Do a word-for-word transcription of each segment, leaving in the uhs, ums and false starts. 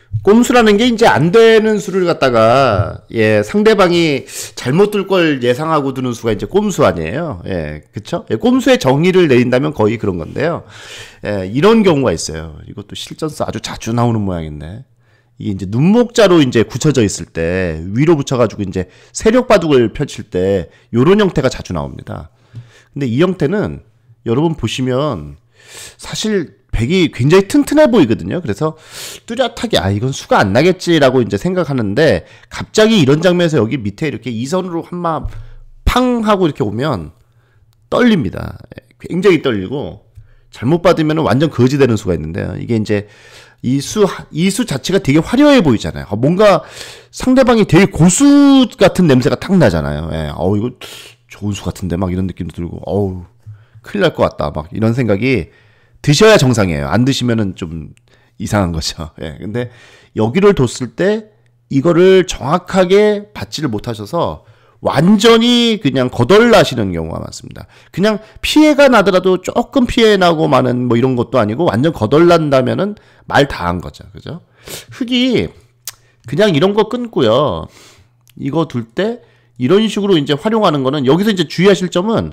꼼수라는 게 이제 안 되는 수를 갖다가 예 상대방이 잘못 들 걸 예상하고 두는 수가 이제 꼼수 아니에요. 예, 그렇죠? 예, 꼼수의 정의를 내린다면 거의 그런 건데요. 예, 이런 경우가 있어요. 이것도 실전서 아주 자주 나오는 모양인데 이게 이제 눈목자로 이제 굳혀져 있을 때 위로 붙여가지고 이제 세력 바둑을 펼칠 때 이런 형태가 자주 나옵니다. 근데 이 형태는 여러분 보시면 사실 백이 굉장히 튼튼해 보이거든요. 그래서 뚜렷하게 아 이건 수가 안 나겠지라고 이제 생각하는데 갑자기 이런 장면에서 여기 밑에 이렇게 이선으로 한마 팡 하고 이렇게 오면 떨립니다. 굉장히 떨리고 잘못 받으면 완전 거지 되는 수가 있는데요. 이게 이제 이 수, 이 수 자체가 되게 화려해 보이잖아요. 뭔가 상대방이 되게 고수 같은 냄새가 탁 나잖아요. 예. 어우 이거 좋은 수 같은데 막 이런 느낌도 들고 어우 큰일 날 것 같다 막 이런 생각이 드셔야 정상이에요. 안 드시면은 좀 이상한 거죠. 예. 근데 여기를 뒀을 때 이거를 정확하게 받지를 못하셔서 완전히 그냥 거덜나시는 경우가 많습니다. 그냥 피해가 나더라도 조금 피해 나고 마는 뭐 이런 것도 아니고 완전 거덜난다면은 말 다 한 거죠. 그죠? 흙이 그냥 이런 거 끊고요. 이거 둘 때 이런 식으로 이제 활용하는 거는 여기서 이제 주의하실 점은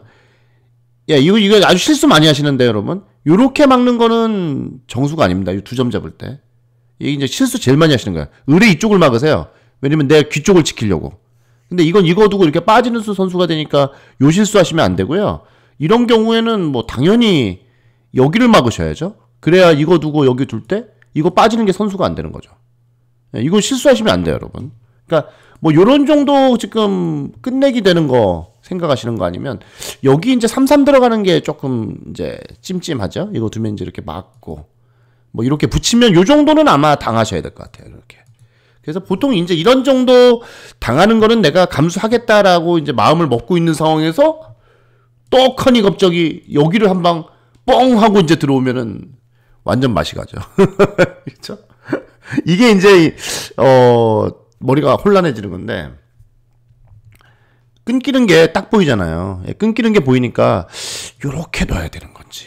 야, 이거, 이거 아주 실수 많이 하시는데, 여러분. 요렇게 막는 거는 정수가 아닙니다. 이 두 점 잡을 때. 이게 이제 실수 제일 많이 하시는 거예요. 의뢰 이쪽을 막으세요. 왜냐면 내 귀 쪽을 지키려고. 근데 이건 이거 두고 이렇게 빠지는 수 선수가 되니까 요 실수 하시면 안 되고요. 이런 경우에는 뭐 당연히 여기를 막으셔야죠. 그래야 이거 두고 여기 둘 때 이거 빠지는 게 선수가 안 되는 거죠. 이거 실수하시면 안 돼요, 여러분. 그러니까 뭐 요런 정도 지금 끝내기 되는 거 생각하시는 거 아니면 여기 이제 삼 삼 들어가는 게 조금 이제 찜찜하죠. 이거 두면 이제 이렇게 막고 뭐 이렇게 붙이면 요 정도는 아마 당하셔야 될 것 같아요. 이렇게. 그래서 보통 이제 이런 정도 당하는 거는 내가 감수하겠다라고 이제 마음을 먹고 있는 상황에서 떡하니 갑자기 여기를 한 방 뻥 하고 이제 들어오면은 완전 맛이 가죠. 그렇죠? 이게 이제 어 머리가 혼란해지는 건데 끊기는 게 딱 보이잖아요. 끊기는 게 보이니까 요렇게 둬야 되는 건지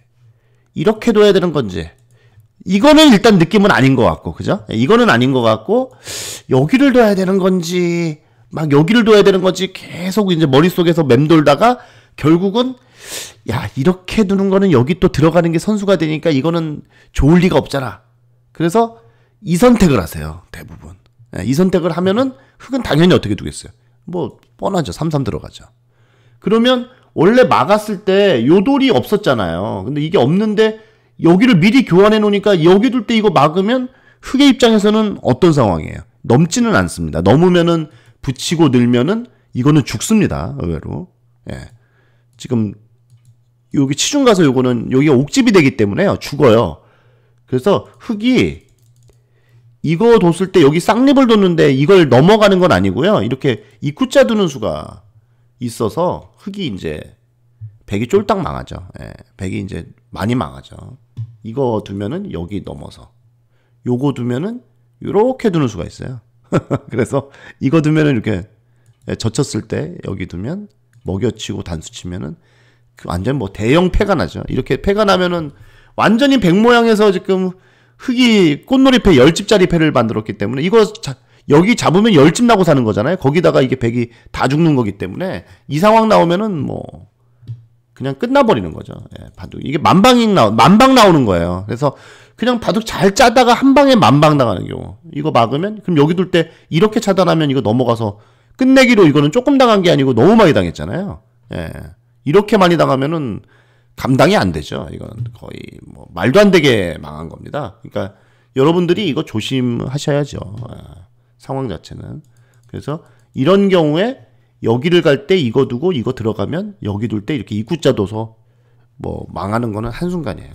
이렇게 둬야 되는 건지 이거는 일단 느낌은 아닌 것 같고 그죠? 이거는 아닌 것 같고 여기를 둬야 되는 건지 막 여기를 둬야 되는 건지 계속 이제 머릿속에서 맴돌다가 결국은 야 이렇게 두는 거는 여기 또 들어가는 게 선수가 되니까 이거는 좋을 리가 없잖아. 그래서 이 선택을 하세요. 대부분. 이 선택을 하면은 흙은 당연히 어떻게 두겠어요? 뭐 뻔하죠. 삼 삼 들어가죠. 그러면 원래 막았을 때 요 돌이 없었잖아요. 근데 이게 없는데 여기를 미리 교환해 놓으니까 여기 둘 때 이거 막으면 흙의 입장에서는 어떤 상황이에요? 넘지는 않습니다. 넘으면은 붙이고 늘면은 이거는 죽습니다. 의외로. 예. 지금 여기 치중 가서 요거는 여기가 옥집이 되기 때문에요. 죽어요. 그래서 흙이 이거 뒀을 때 여기 쌍립을 뒀는데 이걸 넘어가는 건 아니고요. 이렇게 입구자 두는 수가 있어서 흙이 이제 백이 쫄딱 망하죠. 예, 백이 이제 많이 망하죠. 이거 두면은 여기 넘어서 요거 두면은 요렇게 두는 수가 있어요. 그래서 이거 두면은 이렇게 젖혔을 때 여기 두면 먹여치고 단수 치면은 완전 뭐 대형 패가 나죠. 이렇게 패가 나면은 완전히 백 모양에서 지금 흙이 꽃놀이패 열 집짜리 패를 만들었기 때문에 이거 자, 여기 잡으면 열 집 나고 사는 거잖아요. 거기다가 이게 백이 다 죽는 거기 때문에 이 상황 나오면은 뭐 그냥 끝나버리는 거죠. 예, 바둑 이게 만방이 나오 만방 나오는 거예요. 그래서 그냥 바둑 잘 짜다가 한 방에 만방 나가는 경우. 이거 막으면 그럼 여기 둘 때 이렇게 차단하면 이거 넘어가서 끝내기로 이거는 조금 당한 게 아니고 너무 많이 당했잖아요. 예, 이렇게 많이 당하면은 감당이 안 되죠. 이건 거의 뭐 말도 안 되게 망한 겁니다. 그러니까 여러분들이 이거 조심하셔야죠. 아, 상황 자체는. 그래서 이런 경우에 여기를 갈 때 이거 두고 이거 들어가면 여기 둘 때 이렇게 입구자 둬서 뭐 망하는 거는 한순간이에요.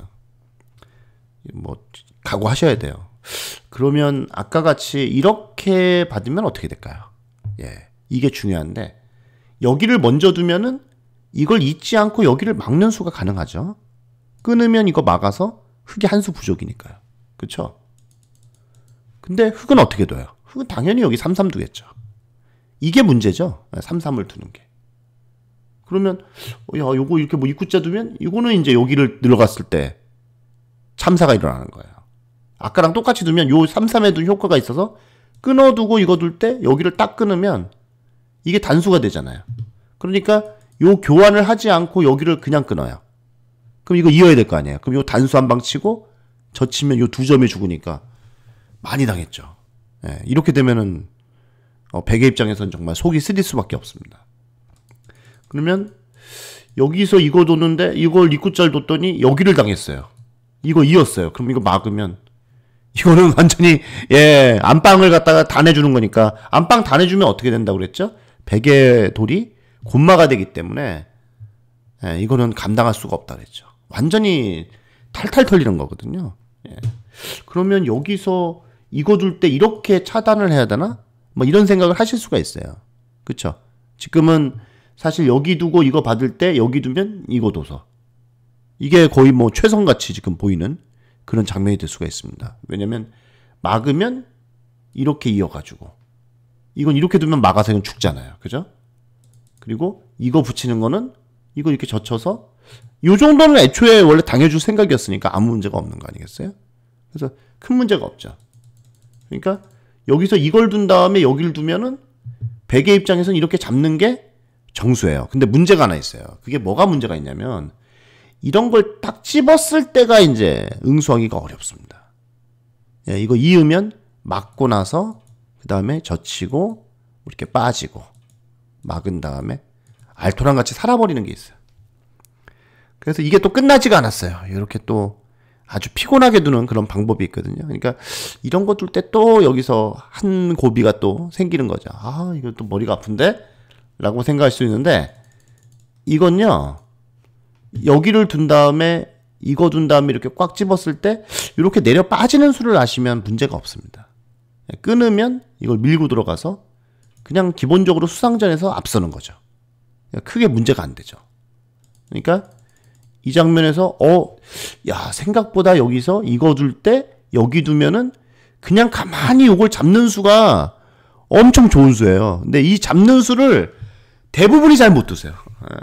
뭐 각오하셔야 돼요. 그러면 아까 같이 이렇게 받으면 어떻게 될까요? 예, 이게 중요한데 여기를 먼저 두면은 이걸 잊지 않고 여기를 막는 수가 가능하죠. 끊으면 이거 막아서 흙이 한 수 부족이니까요. 그쵸? 근데 흙은 어떻게 둬요? 흙은 당연히 여기 삼 삼 두겠죠. 이게 문제죠. 삼 삼을 두는 게. 그러면 야 요거 이렇게 뭐 입구자 두면 이거는 이제 여기를 들어갔을 때 참사가 일어나는 거예요. 아까랑 똑같이 두면 요 삼, 삼에 둔 효과가 있어서 끊어두고 이거 둘 때 여기를 딱 끊으면 이게 단수가 되잖아요. 그러니까 요 교환을 하지 않고 여기를 그냥 끊어요. 그럼 이거 이어야 될 거 아니에요. 그럼 요 단수 한 방 치고 젖히면 요 두 점이 죽으니까 많이 당했죠. 예, 이렇게 되면은 어, 백의 입장에서는 정말 속이 쓰릴 수밖에 없습니다. 그러면 여기서 이거 뒀는데 이걸 입구짤 뒀더니 여기를 당했어요. 이거 이었어요. 그럼 이거 막으면 이거는 완전히 예 안방을 갖다가 다 내주는 거니까 안방 다 내주면 어떻게 된다고 그랬죠? 백의 돌이 곤마가 되기 때문에 예, 이거는 감당할 수가 없다 그랬죠. 완전히 탈탈 털리는 거거든요. 예. 그러면 여기서 이거 둘 때 이렇게 차단을 해야 되나? 뭐 이런 생각을 하실 수가 있어요. 그쵸? 지금은 사실 여기 두고 이거 받을 때 여기 두면 이거 둬서 이게 거의 뭐 최선같이 지금 보이는 그런 장면이 될 수가 있습니다. 왜냐면 막으면 이렇게 이어가지고 이건 이렇게 두면 막아서 이건 죽잖아요. 그죠? 그리고 이거 붙이는 거는 이거 이렇게 젖혀서 요 정도는 애초에 원래 당해줄 생각이었으니까 아무 문제가 없는 거 아니겠어요? 그래서 큰 문제가 없죠. 그러니까 여기서 이걸 둔 다음에 여기를 두면은 백의 입장에서는 이렇게 잡는 게 정수예요. 근데 문제가 하나 있어요. 그게 뭐가 문제가 있냐면 이런 걸 딱 집었을 때가 이제 응수하기가 어렵습니다. 예, 이거 이으면 막고 나서 그 다음에 젖히고 이렇게 빠지고 막은 다음에 알토랑 같이 살아버리는 게 있어요. 그래서 이게 또 끝나지가 않았어요. 이렇게 또 아주 피곤하게 두는 그런 방법이 있거든요. 그러니까 이런 거 둘 때 또 여기서 한 고비가 또 생기는 거죠. 아, 이거 또 머리가 아픈데? 라고 생각할 수 있는데 이건요. 여기를 둔 다음에 이거 둔 다음에 이렇게 꽉 집었을 때 이렇게 내려 빠지는 수를 아시면 문제가 없습니다. 끊으면 이걸 밀고 들어가서 그냥 기본적으로 수상전에서 앞서는 거죠. 크게 문제가 안 되죠. 그러니까 이 장면에서 어, 야 생각보다 여기서 이거 둘 때 여기 두면은 그냥 가만히 이걸 잡는 수가 엄청 좋은 수예요. 근데 이 잡는 수를 대부분이 잘 못 두세요.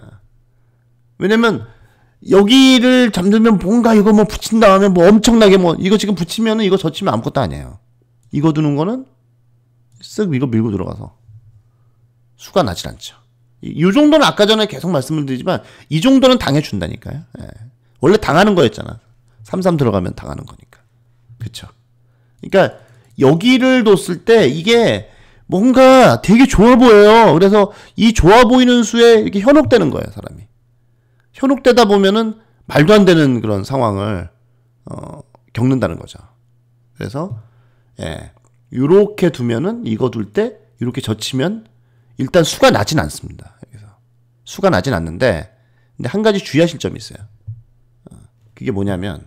왜냐면 여기를 잡으면 뭔가 이거 뭐 붙인 다음에 뭐 엄청나게 뭐 이거 지금 붙이면은 이거 젖히면 아무것도 아니에요. 이거 두는 거는 쓱 이거 밀고 들어가서 수가 나질 않죠. 이 정도는 아까 전에 계속 말씀을 드리지만 이 정도는 당해준다니까요. 예. 원래 당하는 거였잖아. 삼 삼 들어가면 당하는 거니까. 그쵸? 그러니까 여기를 뒀을 때 이게 뭔가 되게 좋아 보여요. 그래서 이 좋아 보이는 수에 이렇게 현혹되는 거예요, 사람이. 현혹되다 보면은 말도 안 되는 그런 상황을 어, 겪는다는 거죠. 그래서 예, 요렇게 두면은 이거 둘 때 이렇게 젖히면 일단 수가 나진 않습니다. 여기서 수가 나진 않는데 근데 한 가지 주의하실 점이 있어요. 어, 그게 뭐냐면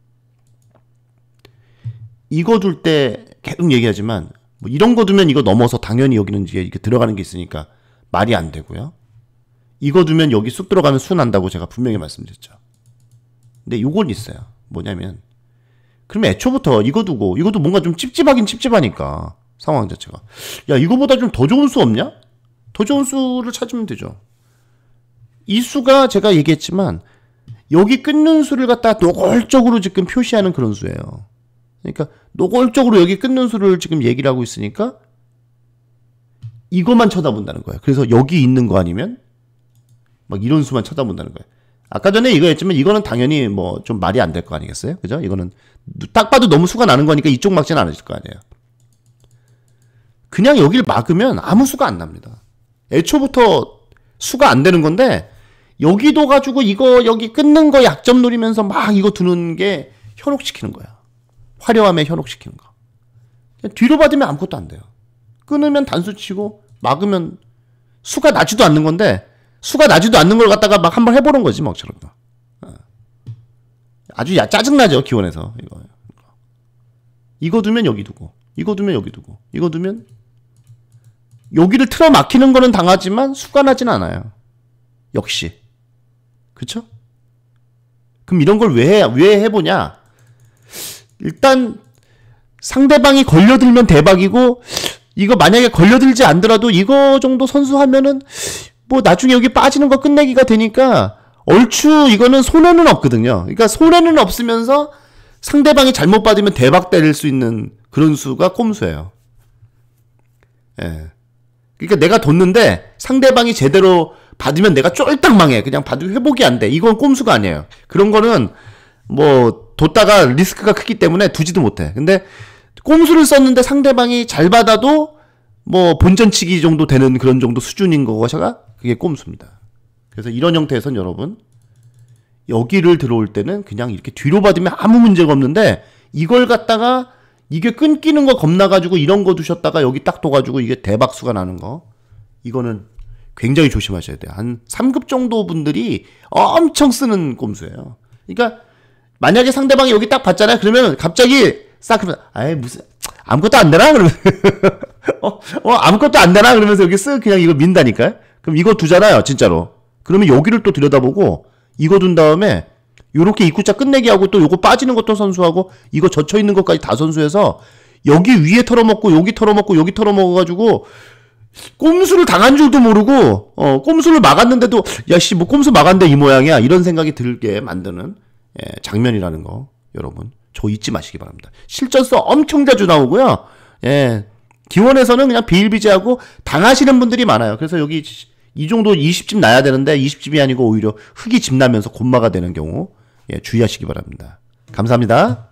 이거 둘 때 계속 얘기하지만 뭐 이런 거 두면 이거 넘어서 당연히 여기는 이게 이렇게 들어가는 게 있으니까 말이 안 되고요. 이거 두면 여기 쑥 들어가면 수 난다고 제가 분명히 말씀드렸죠. 근데 요건 있어요. 뭐냐면 그러면 애초부터 이거 두고 이것도 뭔가 좀 찝찝하긴 찝찝하니까 상황 자체가 야 이거보다 좀 더 좋은 수 없냐? 더 좋은 수를 찾으면 되죠. 이 수가 제가 얘기했지만 여기 끊는 수를 갖다 노골적으로 지금 표시하는 그런 수예요. 그러니까 노골적으로 여기 끊는 수를 지금 얘기를 하고 있으니까 이것만 쳐다본다는 거예요. 그래서 여기 있는 거 아니면 막 이런 수만 쳐다본다는 거예요. 아까 전에 이거 했지만 이거는 당연히 뭐 좀 말이 안 될 거 아니겠어요? 그죠? 이거는 딱 봐도 너무 수가 나는 거니까 이쪽 막지는 않으실 거 아니에요. 그냥 여기를 막으면 아무 수가 안 납니다. 애초부터 수가 안 되는 건데 여기도 가지고 이거 여기 끊는 거 약점 노리면서 막 이거 두는 게 현혹시키는 거야. 화려함에 현혹시키는 거. 그냥 뒤로 받으면 아무것도 안 돼요. 끊으면 단수 치고 막으면 수가 나지도 않는 건데 수가 나지도 않는 걸 갖다가 막 한번 해보는 거지 막 저런 거. 아주 야 짜증나죠 기원에서 이거. 이거 두면 여기 두고 이거 두면 여기 두고 이거 두면 여기를 틀어 막히는 거는 당하지만 수가 나진 않아요. 역시. 그쵸? 그럼 이런 걸 왜 왜 해보냐? 일단 상대방이 걸려들면 대박이고 이거 만약에 걸려들지 않더라도 이거 정도 선수하면은 뭐 나중에 여기 빠지는 거 끝내기가 되니까 얼추 이거는 손해는 없거든요. 그러니까 손해는 없으면서 상대방이 잘못 받으면 대박 때릴 수 있는 그런 수가 꼼수예요. 예. 그러니까 내가 뒀는데 상대방이 제대로 받으면 내가 쫄딱 망해. 그냥 받으면 회복이 안 돼. 이건 꼼수가 아니에요. 그런 거는 뭐 뒀다가 리스크가 크기 때문에 두지도 못해. 근데 꼼수를 썼는데 상대방이 잘 받아도 뭐 본전치기 정도 되는 그런 정도 수준인 거가 그게 꼼수입니다. 그래서 이런 형태에선 여러분 여기를 들어올 때는 그냥 이렇게 뒤로 받으면 아무 문제가 없는데 이걸 갖다가 이게 끊기는 거 겁나가지고 이런 거 두셨다가 여기 딱 둬가지고 이게 대박수가 나는 거 이거는 굉장히 조심하셔야 돼요. 한 삼 급 정도 분들이 엄청 쓰는 꼼수예요. 그러니까 만약에 상대방이 여기 딱 봤잖아요. 그러면 갑자기 싹 그러면 아이 무슨 아무것도 안 되나? 그러면 어, 어 아무것도 안 되나? 그러면서 여기 쓱 그냥 이거 민다니까요. 그럼 이거 두잖아요. 진짜로. 그러면 여기를 또 들여다보고 이거 둔 다음에 요렇게 입구자 끝내기 하고 또 요거 빠지는 것도 선수하고 이거 젖혀있는 것까지 다 선수해서 여기 위에 털어먹고 여기 털어먹고 여기 털어먹어가지고 꼼수를 당한 줄도 모르고 어 꼼수를 막았는데도 야씨 뭐 꼼수 막았는데 이 모양이야 이런 생각이 들게 만드는 예, 장면이라는 거 여러분 저 잊지 마시기 바랍니다. 실전서 엄청 자주 나오고요. 예, 기원에서는 그냥 비일비재하고 당하시는 분들이 많아요. 그래서 여기 이 정도 이십 집 나야 되는데 이십 집이 아니고 오히려 흙이 집 나면서 곤마가 되는 경우 예, 주의하시기 바랍니다. 감사합니다.